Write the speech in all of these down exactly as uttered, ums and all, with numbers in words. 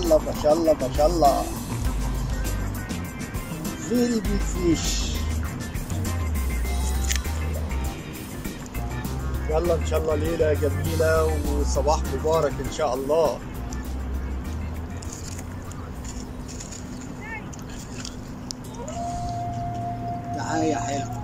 الله ما شاء الله ما شاء الله. فيري بيج فيش. يلا ان شاء الله ليلة جميلة وصباح مبارك ان شاء الله. معايا حلو.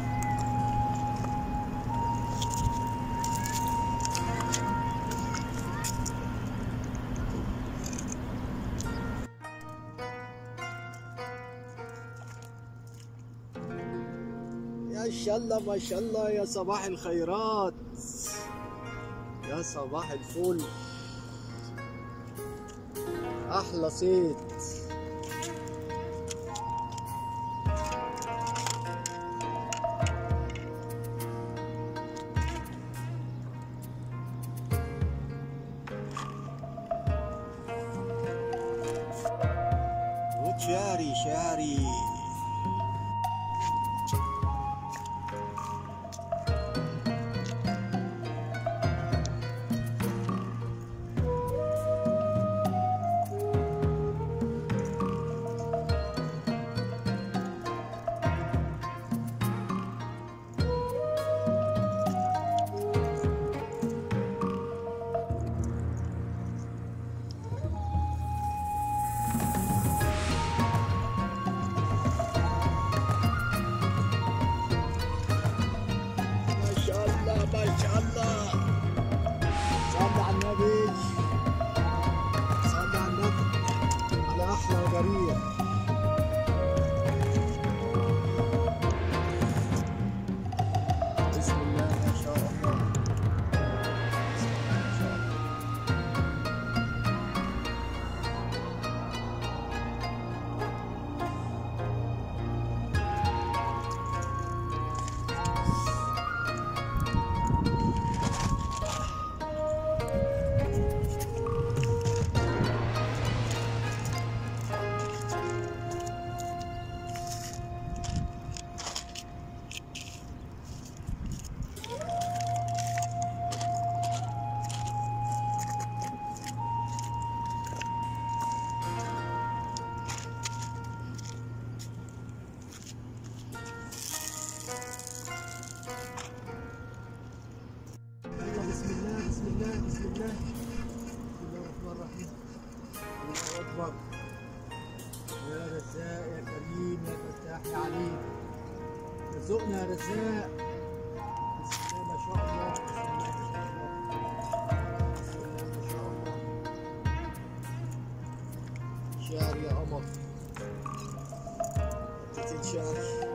ما شاء الله ما شاء الله. يا صباح الخيرات، يا صباح الفل. احلى صيد. وشاري شاري. ما شاء الله. صلي على النبي، صلي على النبي، على احلى غريب. بسم الله ما شاء الله. بسم الله ما شاء الله. بسم الله بسم الله بسم الله بسم الله الرحمن الرحيم. الله اكبر. يا رزاق يا كريم يا فتاح يا عليم، ارزقنا يا رزاق. بسم الله ما شاء الله. بسم الله ما شاء الله. بسم الله ما شاء الله. شعر يا قمر، حتتين شعر.